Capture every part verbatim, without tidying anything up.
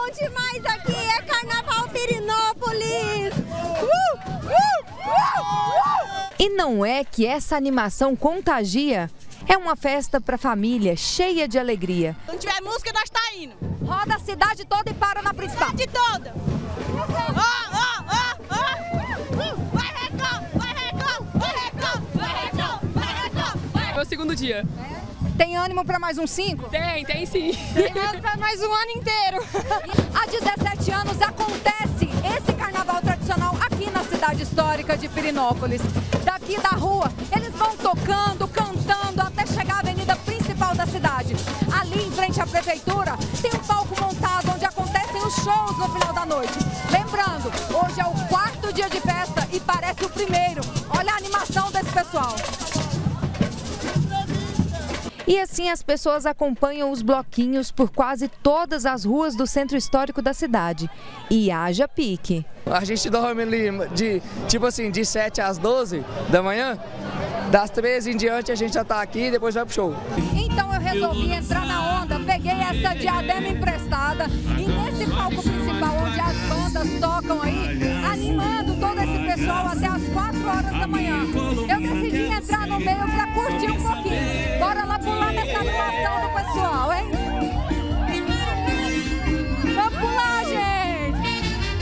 bom demais aqui, é Carnaval Pirenópolis! Uh, uh, uh, uh. E não é que essa animação contagia? É uma festa para família, cheia de alegria. Se não tiver música, nós tá indo. Roda a cidade toda e para na principal. Cidade toda. Ó, ó, ó, ó. Vai, Recão, vai, Recão, vai, Recão, vai, Recão, vai, Recão, vai. É o segundo dia. Tem ânimo para mais uns cinco? Tem, tem sim. Tem ânimo para mais um ano inteiro. Há dezessete anos acontece esse carnaval tradicional aqui na cidade histórica de Pirenópolis. Daqui da rua, eles vão tocando, cantando, até chegar à avenida principal da cidade. Ali em frente à prefeitura, tem um palco montado onde acontecem os shows no final da noite. Lembrando, hoje é o quarto dia de festa e parece o primeiro. Olha a animação desse pessoal. E assim as pessoas acompanham os bloquinhos por quase todas as ruas do centro histórico da cidade. E haja pique. A gente dorme ali de, tipo assim, de sete às doze da manhã. Das treze em diante a gente já tá aqui e depois vai pro show. Então eu resolvi entrar na onda, peguei essa diadema emprestada e nesse palco principal onde as bandas tocam aí, animando todo esse pessoal até as quatro horas da manhã. Eu decidi entrar no meio para curtir um pouquinho. Bora lá pular nessa animação do pessoal, hein? Vamos pular, gente!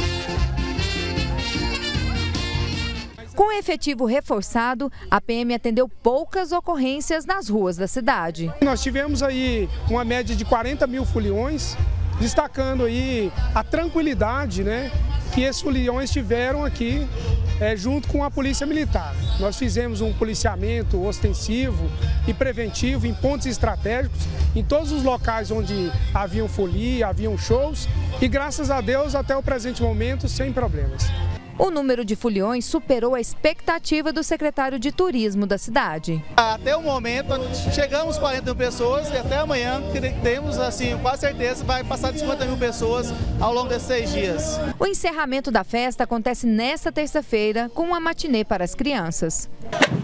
Com o efetivo reforçado, a P M atendeu poucas ocorrências nas ruas da cidade. Nós tivemos aí uma média de quarenta mil foliões, destacando aí a tranquilidade, né, que esses foliões tiveram aqui é, junto com a Polícia Militar. Nós fizemos um policiamento ostensivo e preventivo em pontos estratégicos, em todos os locais onde haviam folia, haviam shows e graças a Deus até o presente momento sem problemas. O número de foliões superou a expectativa do secretário de Turismo da cidade. Até o momento, chegamos quarenta mil pessoas e até amanhã temos, assim, com certeza, vai passar de cinquenta mil pessoas ao longo desses seis dias. O encerramento da festa acontece nesta terça-feira com uma matinê para as crianças.